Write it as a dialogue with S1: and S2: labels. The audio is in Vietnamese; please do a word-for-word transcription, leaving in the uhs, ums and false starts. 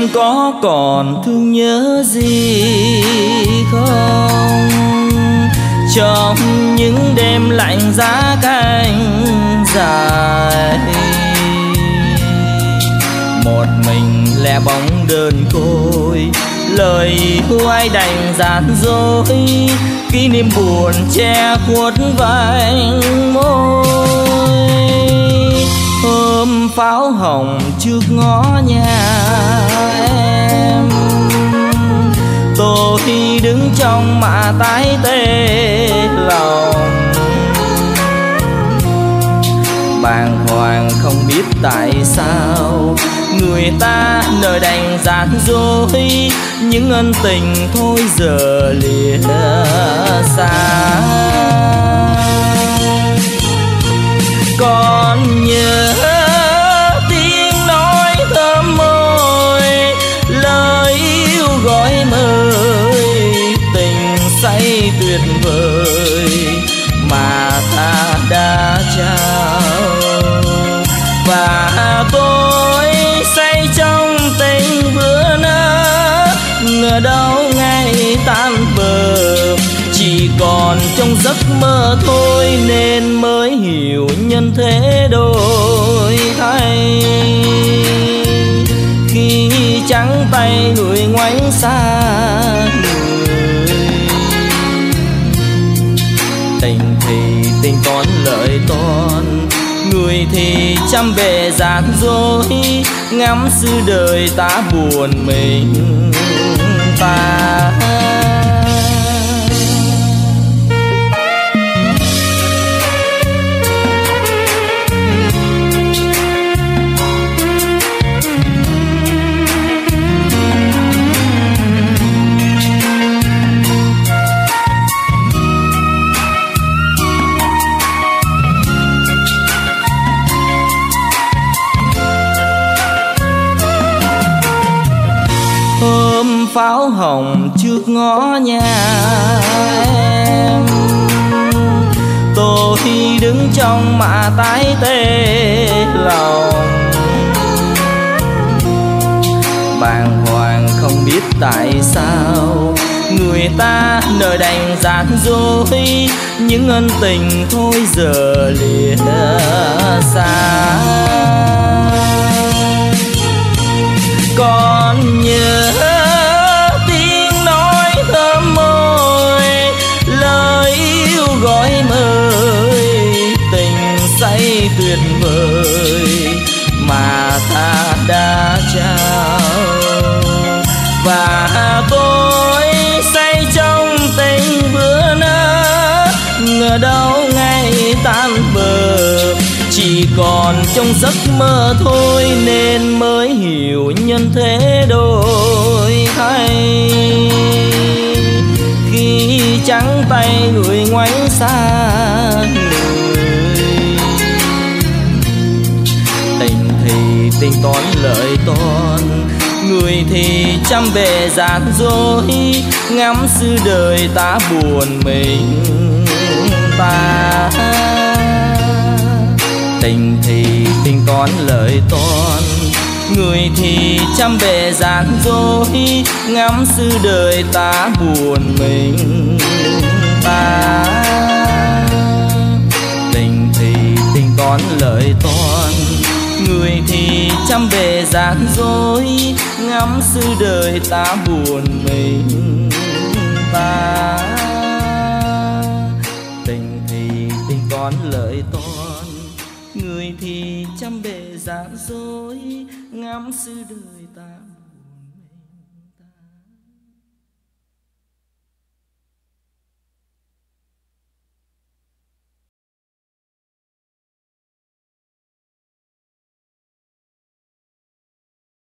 S1: có còn thương nhớ gì không? Trong những đêm lạnh giá canh dài, một mình lẻ bóng đơn côi, lời hu ai đành gian dối, kỷ niệm buồn che khuất vành môi. Hôm pháo hồng trước ngõ nhà em, tôi đứng trong mạ tái tê lòng, bàng hoàng không biết tại sao người ta nỡ đành gian dối, những ân tình thôi giờ lìa xa. Còn nhớ tiếng nói thơm môi, lời yêu gọi mời, tình say tuyệt vời mà ta đã trao. Và tôi say trong tình bữa nỡ, ngờ đâu ngày tan bờ, chỉ còn trong giấc mơ thôi nên mới hiểu nhân thế đổi thay. Khi trắng tay người ngoảnh xa người, tình thì tính toán lợi toán, người thì chăm bề gian dối, ngắm xứ đời ta buồn mình ta. Pháo hồng trước ngõ nhà em, tôi đứng trong mạ tái tê lòng, bàng hoàng không biết tại sao người ta nỡ đành gian dối, những ân tình thôi giờ lìa xa. Còn nhớ gọi mời, tình say tuyệt vời mà ta đã trao. Và tôi say trong tình bữa nỡ, ngờ đâu ngày tan bờ, chỉ còn trong giấc mơ thôi nên mới hiểu nhân thế đổi thay. Khi trắng tay người ngoảnh xa người, tình thì tính toán lợi toán, người thì chăm bề gian dối, ngắm xứ đời ta buồn mình ta. Tình thì tính toán lợi toán, người thì chăm bề gian dối, ngắm xứ đời ta buồn mình ta. Tình thì tính toán lợi toán, người thì chăm bề gian dối, ngắm xứ đời ta buồn mình ta. Tình thì tính toán lợi toán, người thì chăm bề gian dối, ngắm xứ đời